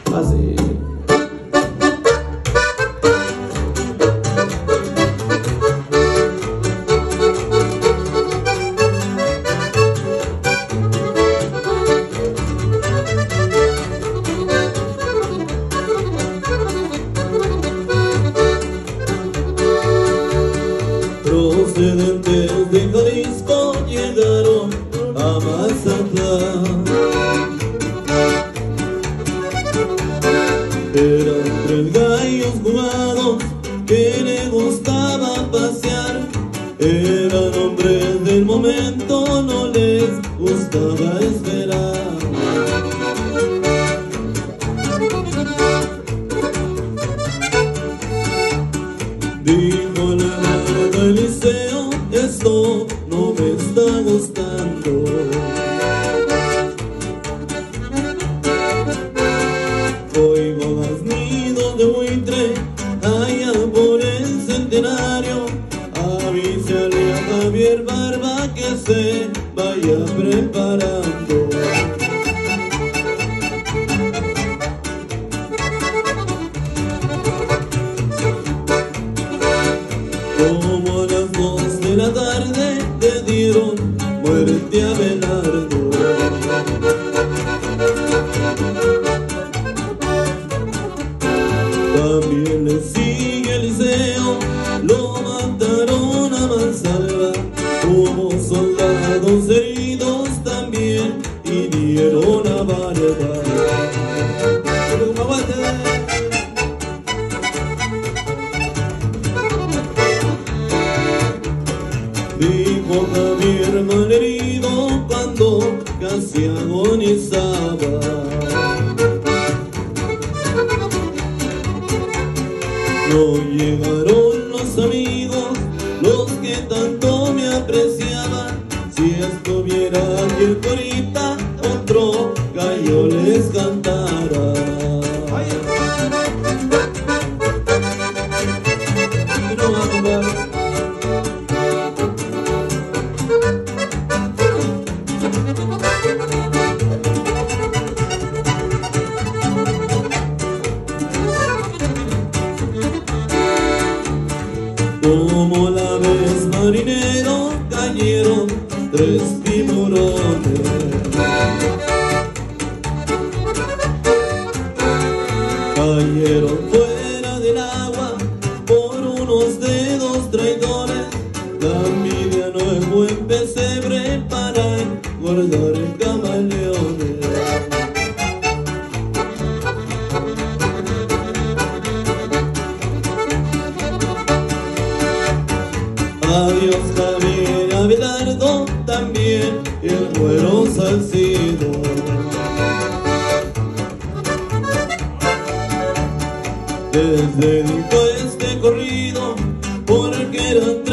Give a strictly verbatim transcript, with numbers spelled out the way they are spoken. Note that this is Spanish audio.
Así. Procedentes de Jalisco llegaron a Mazatlán. Eran tres gallos jugados que le gustaba pasear. Eran hombres del momento, no les gustaba esperar. Dijo la madre del liceo, esto no me está gustando. Oigo graznidos de buitre allá por el Centenario. Avísale a Javier Barba que se vaya preparando. Como a las dos de la tarde le dieron muerte a Belardo. También le sigue Eliseo, lo mataron a mansalva. Hubo soldados heridos también y dieron a Barba. Dijo Javier malherido cuando casi agonizaba. No llegaron los amigos, los que tanto me apreciaban. Si estuviera aquí el corita, otro gallo les cantara. No va a jugar. Como la vez marinero cayeron tres tiburones. Cayeron fuera del agua por unos dedos traidores. La envidia no es buen pesebre para engordar camaleones. Adiós Javier Abelardo, también el Güero Salcido. Les dedico este corrido porque eran